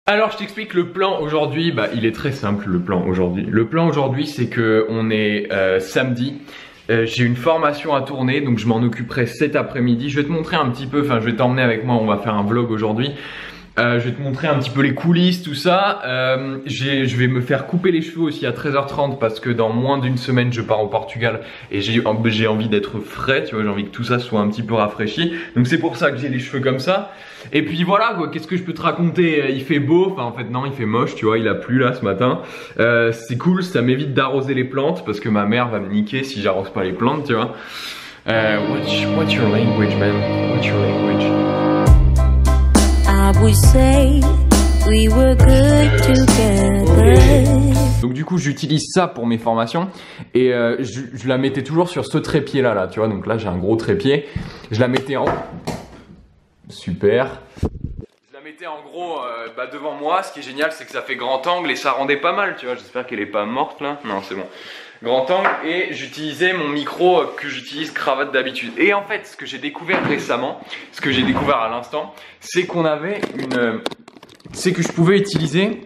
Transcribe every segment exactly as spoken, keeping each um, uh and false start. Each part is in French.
Alors je t'explique le plan aujourd'hui, bah il est très simple le plan aujourd'hui. Le plan aujourd'hui c'est que on est euh, samedi, euh, j'ai une formation à tourner donc je m'en occuperai cet après-midi. Je vais te montrer un petit peu, enfin je vais t'emmener avec moi, on va faire un vlog aujourd'hui. Euh, je vais te montrer un petit peu les coulisses, tout ça. Euh, je vais me faire couper les cheveux aussi à treize heures trente parce que dans moins d'une semaine je pars au Portugal et j'ai envie d'être frais, tu vois, j'ai envie que tout ça soit un petit peu rafraîchi. Donc c'est pour ça que j'ai les cheveux comme ça. Et puis voilà quoi, qu'est-ce que je peux te raconter? Il fait beau, enfin en fait non il fait moche, tu vois, il a plu là ce matin. Euh, c'est cool, ça m'évite d'arroser les plantes parce que ma mère va me niquer si j'arrose pas les plantes, tu vois. Euh, what's, what's your language man? What's your language? We say we were good together. Donc du coup j'utilise ça pour mes formations et euh, je, je la mettais toujours sur ce trépied là, là tu vois, donc là j'ai un gros trépied, je la mettais en... Super. Je la mettais en gros euh, bah, devant moi, ce qui est génial c'est que ça fait grand angle et ça rendait pas mal, tu vois, j'espère qu'elle est pas morte là, non c'est bon. Grand angle et j'utilisais mon micro que j'utilise cravate d'habitude. Et en fait ce que j'ai découvert récemment, ce que j'ai découvert à l'instant, c'est qu'on avait une... c'est que je pouvais utiliser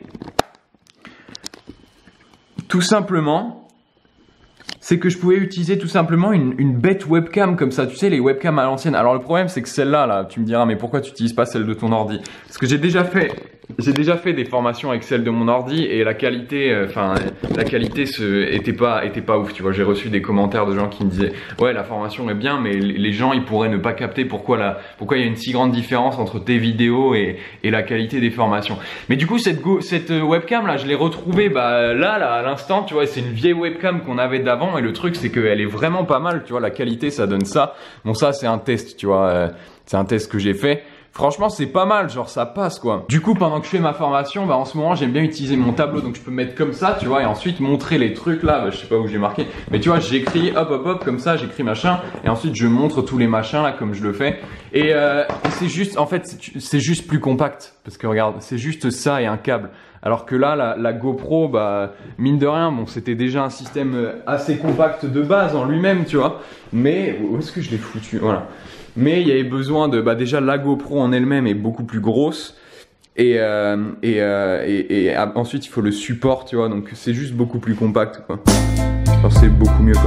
tout simplement... c'est que je pouvais utiliser tout simplement une, une bête webcam comme ça, tu sais les webcams à l'ancienne. Alors le problème c'est que celle-là, là, tu me diras mais pourquoi tu n'utilises pas celle de ton ordi? Parce que j'ai déjà fait, j'ai déjà fait des formations avec celle de mon ordi et la qualité, enfin euh, la qualité se, était pas, était pas ouf. Tu vois, j'ai reçu des commentaires de gens qui me disaient ouais la formation est bien, mais les gens ils pourraient ne pas capter pourquoi la, pourquoi il y a une si grande différence entre tes vidéos et, et la qualité des formations. Mais du coup cette, go, cette webcam là, je l'ai retrouvée bah, là, là à l'instant, tu vois, c'est une vieille webcam qu'on avait d'avant. Et le truc c'est qu'elle est vraiment pas mal, tu vois, la qualité ça donne ça. Bon ça c'est un test, tu vois, euh, c'est un test que j'ai fait. Franchement c'est pas mal, genre ça passe quoi. Du coup pendant que je fais ma formation, bah en ce moment j'aime bien utiliser mon tableau, donc je peux mettre comme ça, tu vois, et ensuite montrer les trucs là, bah, je sais pas où j'ai marqué, mais tu vois j'écris hop hop hop comme ça, j'écris machin, et ensuite je montre tous les machins là comme je le fais. Et, euh, et c'est juste, en fait c'est juste plus compact, parce que regarde, c'est juste ça et un câble. Alors que là, la, la GoPro, bah, mine de rien, bon, c'était déjà un système assez compact de base en lui-même, tu vois. Mais, où est-ce que je l'ai foutu? Voilà. Mais il y avait besoin de, bah, déjà la GoPro en elle-même est beaucoup plus grosse. Et, euh, et, euh, et, et ensuite, il faut le support, tu vois. Donc, c'est juste beaucoup plus compact, quoi. Enfin, c'est beaucoup mieux, quoi.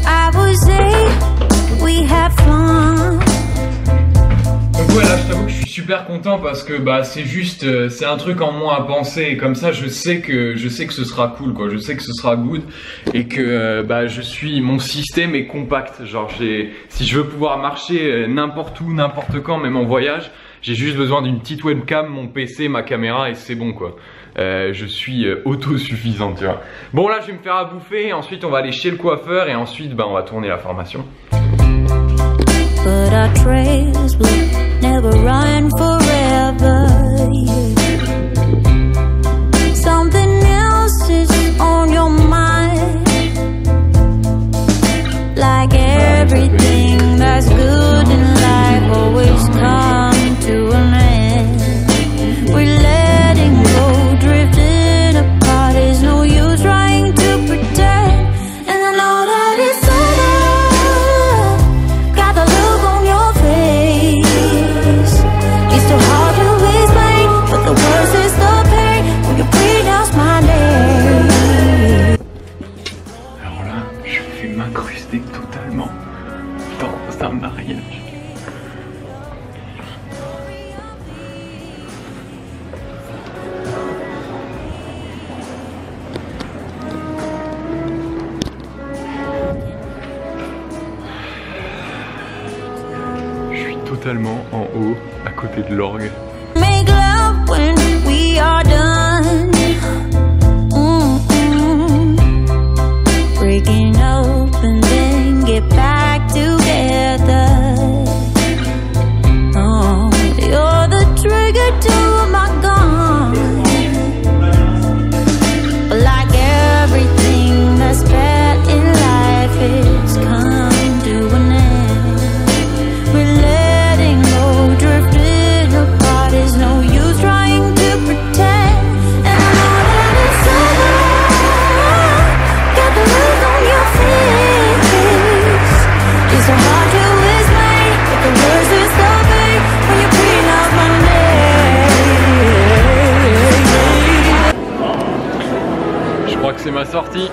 Donc ouais là je t'avoue que je suis super content parce que bah c'est juste euh, c'est un truc en moins à penser et comme ça je sais que je sais que ce sera cool quoi, je sais que ce sera good et que euh, bah je suis, mon système est compact, genre j'ai, si je veux pouvoir marcher euh, n'importe où, n'importe quand, même en voyage, j'ai juste besoin d'une petite webcam, mon P C, ma caméra et c'est bon quoi. Euh, je suis euh, autosuffisant, tu vois. Bon là je vais me faire à bouffer, ensuite on va aller chez le coiffeur et ensuite bah on va tourner la formation. But our trails will never run forever. Something else is on your mind. Like everything that's good in life always comes to an end. We're letting go, drifting apart. There's no use trying to pretend. And I know that it's m'incruster totalement dans un mariage. Je suis totalement en haut, à côté de l'orgue. Make love when we are done. Mm-mm. Breaking up and then get back together. Oh, you're the trigger to my gun. But like everything that's bad in life, it's come to an end. We're letting go, drifting apart. c'est ma sortie.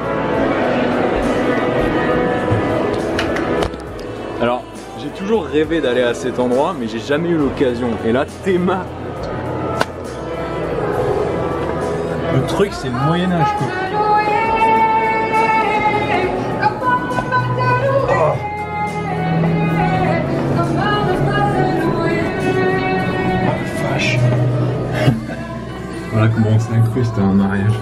Alors, j'ai toujours rêvé d'aller à cet endroit, mais j'ai jamais eu l'occasion. Et là, Théma. Le truc, c'est le Moyen-Âge, quoi. Oh. Oh, vache. Voilà comment on s'incruste à un mariage.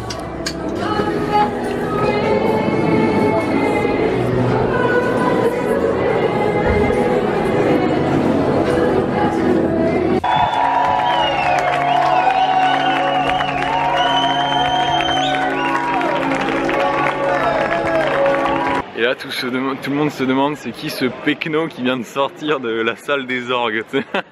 Et là, tout, se demande, tout le monde se demande c'est qui ce pecno qui vient de sortir de la salle des orgues.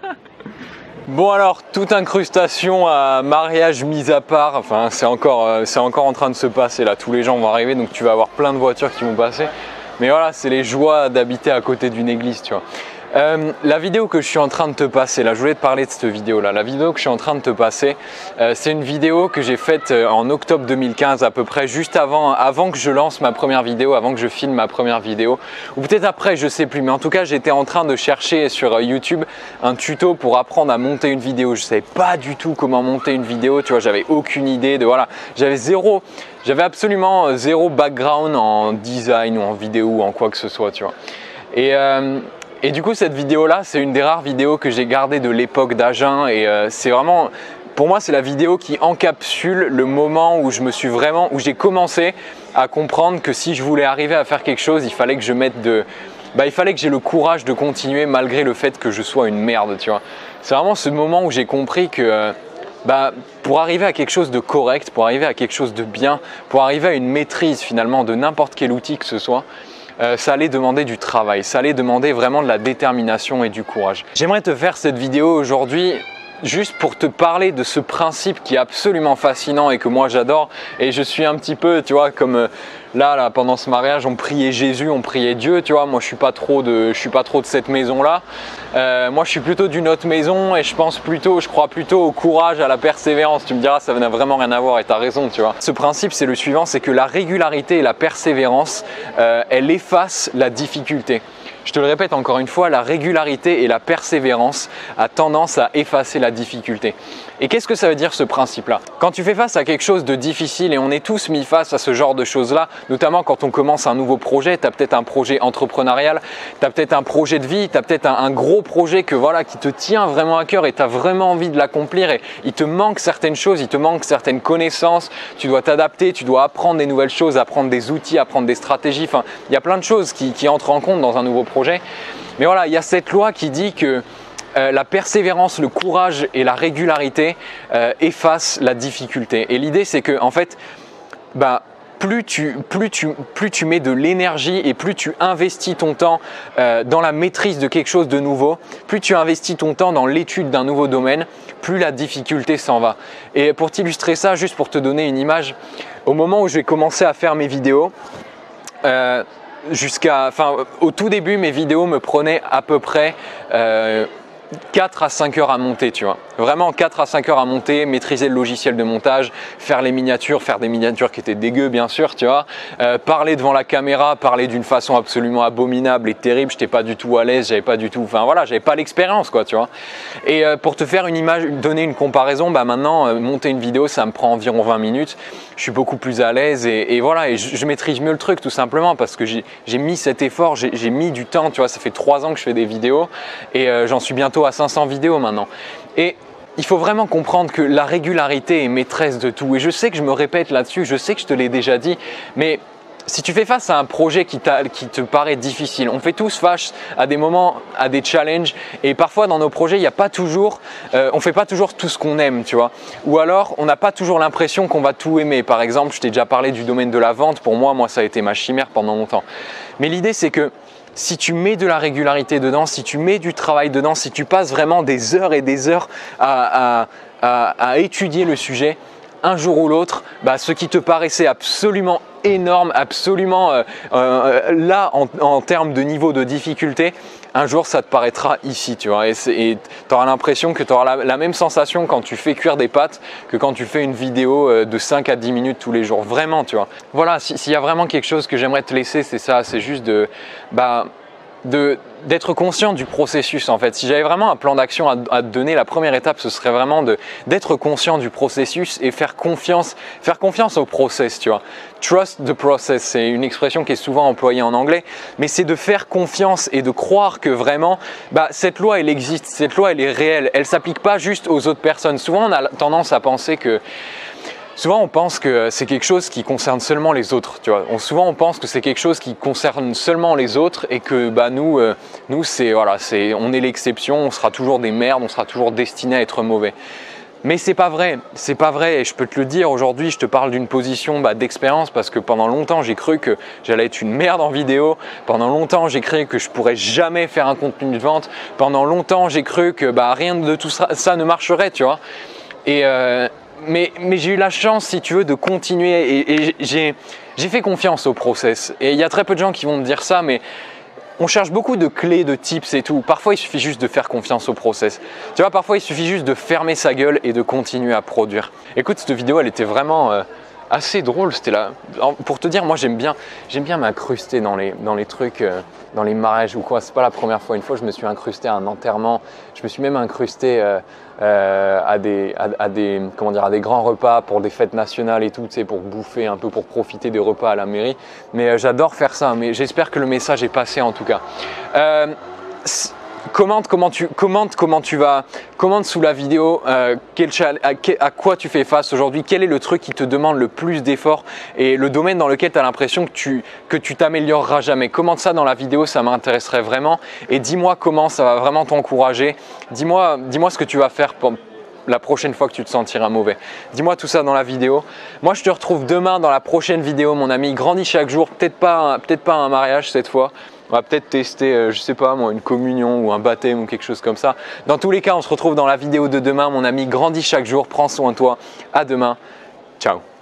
Bon alors, toute incrustation à mariage mise à part, enfin c'est encore, c'est encore en train de se passer là, tous les gens vont arriver donc tu vas avoir plein de voitures qui vont passer. Mais voilà, c'est les joies d'habiter à côté d'une église, tu vois. Euh, la vidéo que je suis en train de te passer, là je voulais te parler de cette vidéo là, la vidéo que je suis en train de te passer, euh, c'est une vidéo que j'ai faite en octobre deux mille quinze à peu près, juste avant, avant que je lance ma première vidéo, avant que je filme ma première vidéo, ou peut-être après, je sais plus, mais en tout cas j'étais en train de chercher sur YouTube un tuto pour apprendre à monter une vidéo. Je savais pas du tout comment monter une vidéo, tu vois, j'avais aucune idée de, voilà, j'avais zéro, j'avais absolument zéro background en design ou en vidéo ou en quoi que ce soit, tu vois. Et euh, Et du coup, cette vidéo-là, c'est une des rares vidéos que j'ai gardées de l'époque d'Agen et euh, c'est vraiment, pour moi, c'est la vidéo qui encapsule le moment où je me suis vraiment, où j'ai commencé à comprendre que si je voulais arriver à faire quelque chose, il fallait que je mette de, bah, il fallait que j'ai le courage de continuer malgré le fait que je sois une merde, tu vois. C'est vraiment ce moment où j'ai compris que, euh, bah, pour arriver à quelque chose de correct, pour arriver à quelque chose de bien, pour arriver à une maîtrise finalement de n'importe quel outil que ce soit, Euh, ça allait demander du travail, ça allait demander vraiment de la détermination et du courage. J'aimerais te faire cette vidéo aujourd'hui juste pour te parler de ce principe qui est absolument fascinant et que moi j'adore. Et je suis un petit peu, tu vois, comme euh, là, là, pendant ce mariage, on priait Jésus, on priait Dieu, tu vois. Moi, je suis pas trop de, je suis pas trop de cette maison-là. Euh, moi, je suis plutôt d'une autre maison et je pense plutôt, je crois plutôt au courage, à la persévérance. Tu me diras, ça n'a vraiment rien à voir et tu as raison, tu vois. Ce principe, c'est le suivant, c'est que la régularité et la persévérance, euh, elle efface la difficulté. Je te le répète encore une fois, la régularité et la persévérance a tendance à effacer la difficulté. Et qu'est-ce que ça veut dire ce principe-là? Quand tu fais face à quelque chose de difficile, et on est tous mis face à ce genre de choses-là, notamment quand on commence un nouveau projet, tu as peut-être un projet entrepreneurial, tu as peut-être un projet de vie, tu as peut-être un, un gros projet que, voilà, qui te tient vraiment à cœur et tu as vraiment envie de l'accomplir et il te manque certaines choses, il te manque certaines connaissances, tu dois t'adapter, tu dois apprendre des nouvelles choses, apprendre des outils, apprendre des stratégies, enfin, il y a plein de choses qui, qui entrent en compte dans un nouveau projet. Mais voilà, il y a cette loi qui dit que Euh, la persévérance, le courage et la régularité euh, effacent la difficulté. Et l'idée, c'est que en fait, bah, plus tu, plus tu, plus tu mets de l'énergie et plus tu investis ton temps euh, dans la maîtrise de quelque chose de nouveau, plus tu investis ton temps dans l'étude d'un nouveau domaine, plus la difficulté s'en va. Et pour t'illustrer ça, juste pour te donner une image, au moment où j'ai commencé à faire mes vidéos, euh, jusqu'à, enfin, au tout début, mes vidéos me prenaient à peu près euh, quatre à cinq heures à monter, tu vois. Vraiment quatre à cinq heures à monter, maîtriser le logiciel de montage, faire les miniatures, faire des miniatures qui étaient dégueu bien sûr, tu vois. Euh, parler devant la caméra, parler d'une façon absolument abominable et terrible, j'étais pas du tout à l'aise, j'avais pas du tout, enfin voilà, j'avais pas l'expérience quoi, tu vois. Et euh, pour te faire une image, donner une comparaison, bah maintenant euh, monter une vidéo, ça me prend environ vingt minutes. Je suis beaucoup plus à l'aise et, et voilà, et je, je maîtrise mieux le truc tout simplement parce que j'ai mis cet effort, j'ai mis du temps, tu vois. Ça fait trois ans que je fais des vidéos et euh, j'en suis bientôt à cinq cents vidéos maintenant. Et il faut vraiment comprendre que la régularité est maîtresse de tout. Et je sais que je me répète là-dessus, je sais que je te l'ai déjà dit, mais si tu fais face à un projet qui, qui te paraît difficile, on fait tous face à des moments, à des challenges, et parfois dans nos projets, il n'y a pas toujours, euh, on fait pas toujours tout ce qu'on aime, tu vois. Ou alors, on n'a pas toujours l'impression qu'on va tout aimer. Par exemple, je t'ai déjà parlé du domaine de la vente. Pour moi, moi, ça a été ma chimère pendant longtemps. Mais l'idée, c'est que si tu mets de la régularité dedans, si tu mets du travail dedans, si tu passes vraiment des heures et des heures à, à, à, à étudier le sujet, un jour ou l'autre, bah, ce qui te paraissait absolument énorme, absolument euh, euh, là en, en termes de niveau de difficulté, un jour ça te paraîtra ici, tu vois, et tu auras l'impression que tu auras la, la même sensation quand tu fais cuire des pâtes que quand tu fais une vidéo de cinq à dix minutes tous les jours, vraiment, tu vois. Voilà, s'il y a vraiment quelque chose que j'aimerais te laisser, c'est ça, c'est juste de, bah, de, d'être conscient du processus en fait. Si j'avais vraiment un plan d'action à, à te donner, la première étape ce serait vraiment de, d'être conscient du processus et faire confiance, faire confiance au process, tu vois. Trust the process, c'est une expression qui est souvent employée en anglais, mais c'est de faire confiance et de croire que vraiment, bah, cette loi elle existe, cette loi elle est réelle, elle s'applique pas juste aux autres personnes. Souvent on a tendance à penser que Souvent, on pense que c'est quelque chose qui concerne seulement les autres, tu vois. On, souvent, on pense que c'est quelque chose qui concerne seulement les autres et que bah, nous, euh, nous c'est, voilà, c'est, on est l'exception, on sera toujours des merdes, on sera toujours destiné à être mauvais. Mais c'est pas vrai, c'est pas vrai et je peux te le dire aujourd'hui, je te parle d'une position bah, d'expérience parce que pendant longtemps j'ai cru que j'allais être une merde en vidéo, pendant longtemps j'ai cru que je pourrais jamais faire un contenu de vente, pendant longtemps j'ai cru que bah, rien de tout ça, ça ne marcherait, tu vois. Et euh, Mais, mais j'ai eu la chance, si tu veux, de continuer et, et j'ai, j'ai fait confiance au process. Et il y a très peu de gens qui vont me dire ça, mais on cherche beaucoup de clés, de tips et tout. Parfois, il suffit juste de faire confiance au process. Tu vois, parfois, il suffit juste de fermer sa gueule et de continuer à produire. Écoute, cette vidéo, elle était vraiment euh, assez drôle. C'était là. Pour te dire, moi, j'aime bien, j'aime bien m'incruster dans les, dans les trucs, euh, dans les mariages ou quoi. C'est pas la première fois. Une fois, je me suis incrusté à un enterrement. Je me suis même incrusté euh, euh, à des, à, à des, comment dire, à des grands repas pour des fêtes nationales et tout, tu sais, pour bouffer un peu, pour profiter des repas à la mairie. Mais euh, j'adore faire ça. Mais j'espère que le message est passé en tout cas. Euh, Commente comment tu, commente comment tu vas, commente sous la vidéo euh, quel, à, à quoi tu fais face aujourd'hui, quel est le truc qui te demande le plus d'efforts et le domaine dans lequel tu as l'impression que tu que tu t'amélioreras jamais. Commente ça dans la vidéo, ça m'intéresserait vraiment et dis-moi comment ça va vraiment t'encourager. Dis-moi dis-moi ce que tu vas faire pour la prochaine fois que tu te sentiras mauvais. Dis-moi tout ça dans la vidéo. Moi, je te retrouve demain dans la prochaine vidéo, mon ami. Grandis chaque jour, peut-être pas, peut-être pas un mariage cette fois. On va peut-être tester, euh, je sais pas moi, une communion ou un baptême ou quelque chose comme ça. Dans tous les cas, on se retrouve dans la vidéo de demain, mon ami. Grandis chaque jour, prends soin de toi. À demain. Ciao.